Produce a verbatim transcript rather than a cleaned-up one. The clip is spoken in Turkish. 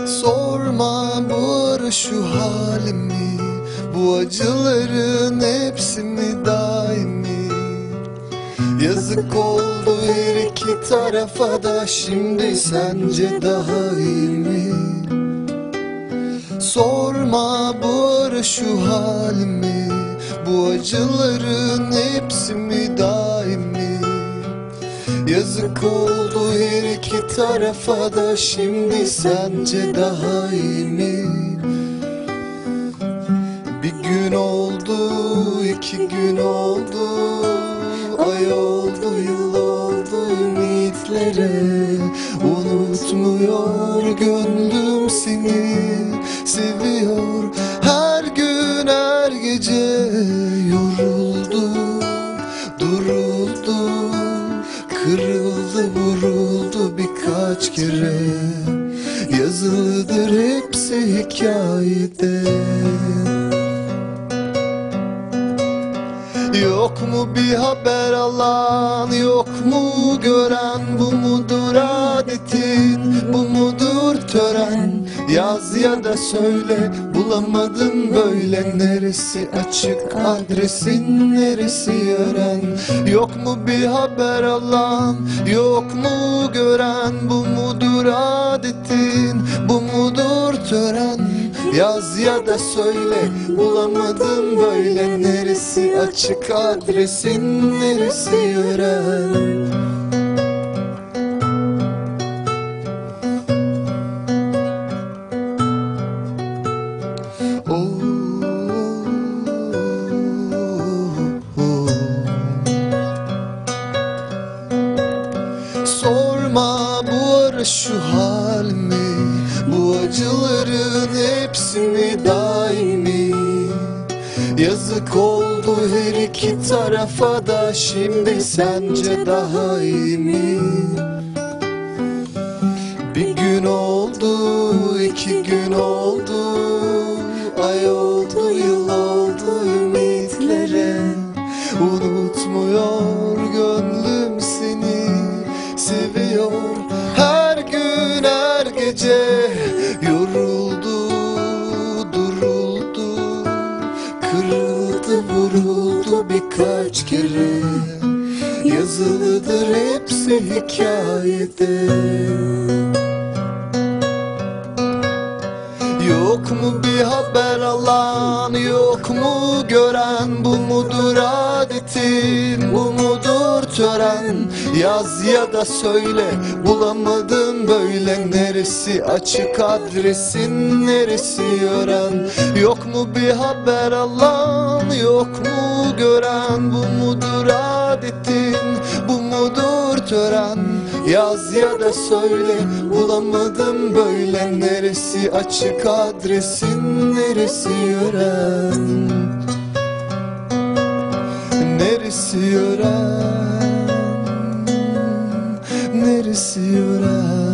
Sorma bu ara şu halimi, bu acıların hepsi mi daimi? Yazık oldu her iki tarafa da, şimdi sence daha iyi mi? Sorma bu ara şu halimi, bu acıların hepsi mi daimi? Yazık oldu her iki tarafa da, şimdi sence daha iyi mi? Bir gün oldu, iki gün oldu, ay oldu, yıl oldu, ümitlere unutmuyor gönlüm seni, seviyor her gün her gece. Yoruldu, duruldu, kırıldı, vuruldu birkaç kere. Yazılıdır hepsi hikayede. Yok mu bir haber alan, yok mu gören? Bu mudur adetin, bu mudur tören? Yaz ya da söyle, bulamadım böyle. Neresi açık adresin, neresi yören? Yok mu bir haber alan, yok mu gören? Bu mudur adetin, bu mudur tören? Yaz ya da söyle, bulamadım böyle. Neresi açık adresin, neresi yören? Oh, oh, oh. Sorma bu ara şu halimi, bu acıların hepsi mi daimi? Yazık oldu her iki tarafa da, şimdi sence daha iyi mi? Bir gün oldu, iki gün oldu, ay oldu, yıl oldu, ümitlere unutmuyor gönlüm seni, seviyor her gün her gece. Yoruldu, duruldu, kırıldı, vuruldu birkaç kere. Yazılıdır hepsi hikayede. Yok mu bir haber alan, yok mu gören? Bu mudur adetin, bu mudur tören? Yaz ya da söyle, bulamadım böyle. Neresi açık adresin, neresi yören? Yok mu bir haber alan, yok mu gören? Bu mudur adetin, bu mudur tören? Yaz ya da söyle, bulamadım böyle. Neresi açık adresin, neresi yören? Neresi yören? Neresi yören?